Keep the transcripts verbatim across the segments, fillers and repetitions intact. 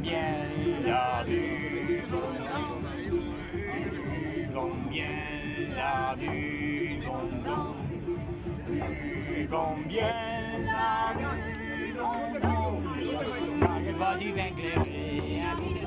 combien la vue, combien la vue, combien la vue, je vois du vin clairé,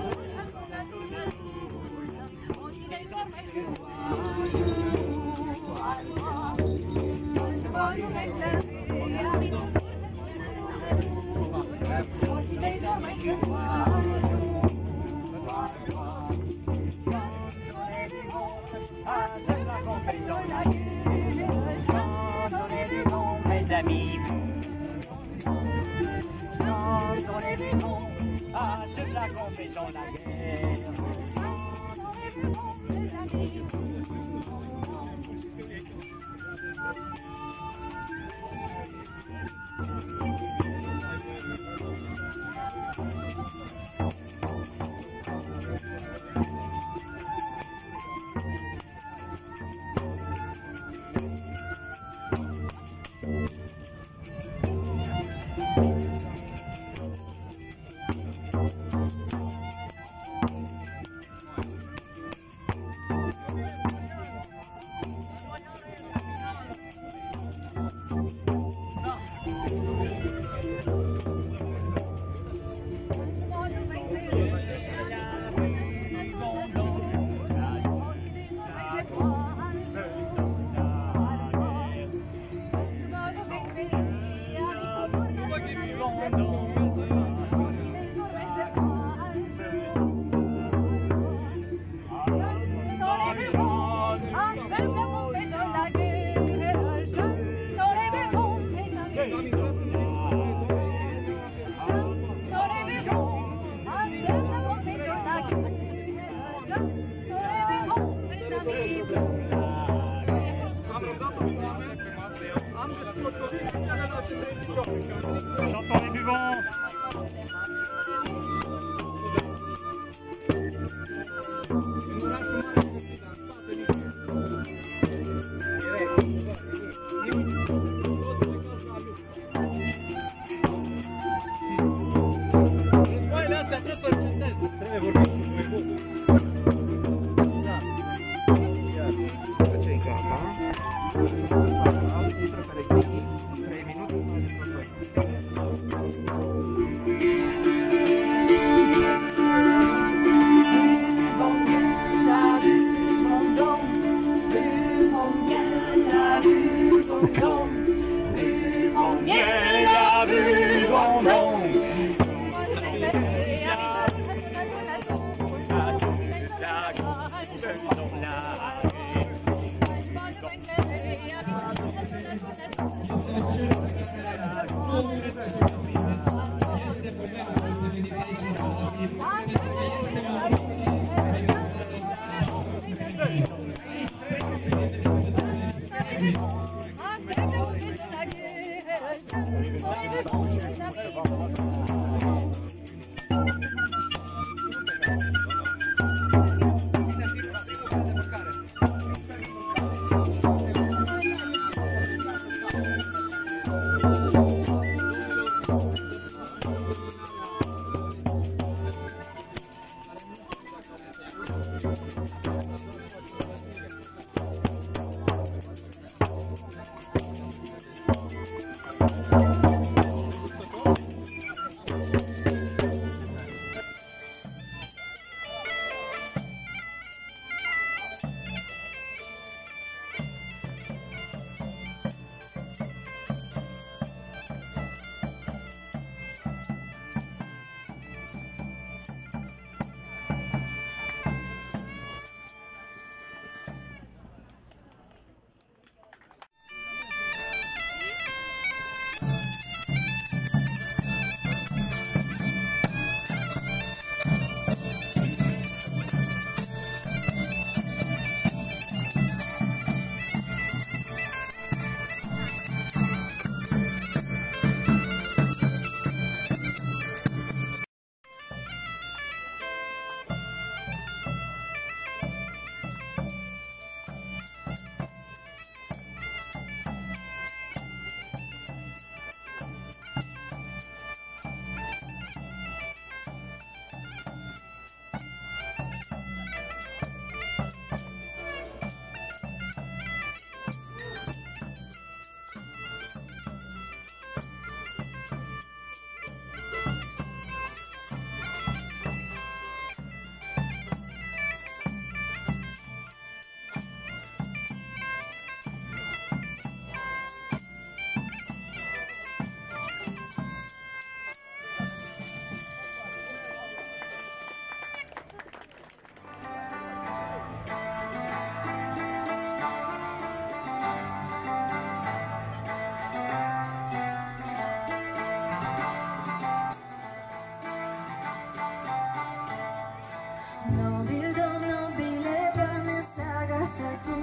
mes amis, chantons les vivants, à ceux-là qu'on fait dans la guerre. Chantons les buvants.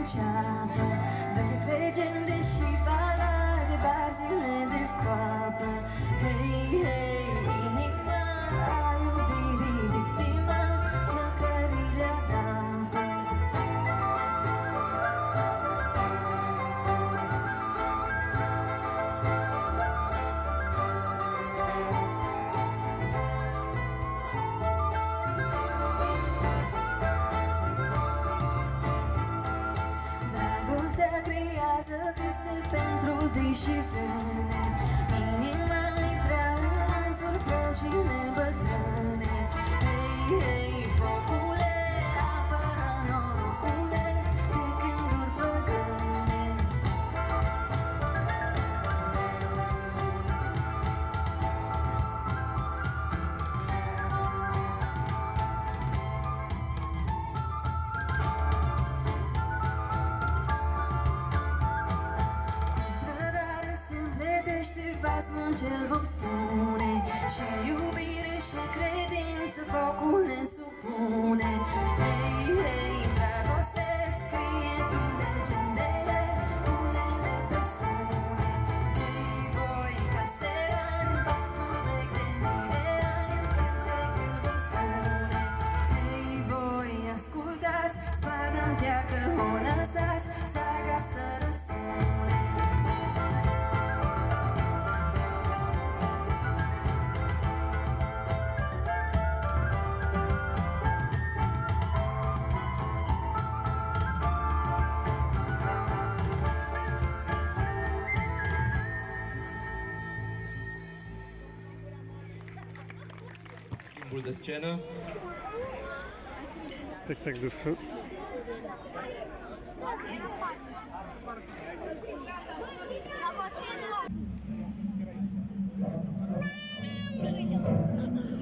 înceapă, vechi legende și balade, barzile de scoapă. Hei, hei, inima a iubirii victimă, flăcările adapă. Dragostea creează vise pentru zi și zâne, inima-i vrea în lanțuri frăjine bătrâne. Hei, hei, focule, apără norocule de gânduri păgâne. Trădare se învledește basmul cel vom spune, și iubire și credință focul ne supune. Hei, hei, dragoste scrie tu legendele, unele pe străne. Hei, voi, castelani, basmul vechi de mii de ani, în cântecul vom spune. Hei, voi, ascultați, spada înteacă o lăsați, saga să răsune. Schimbul de scenă. Spectacle de feu. Ușile.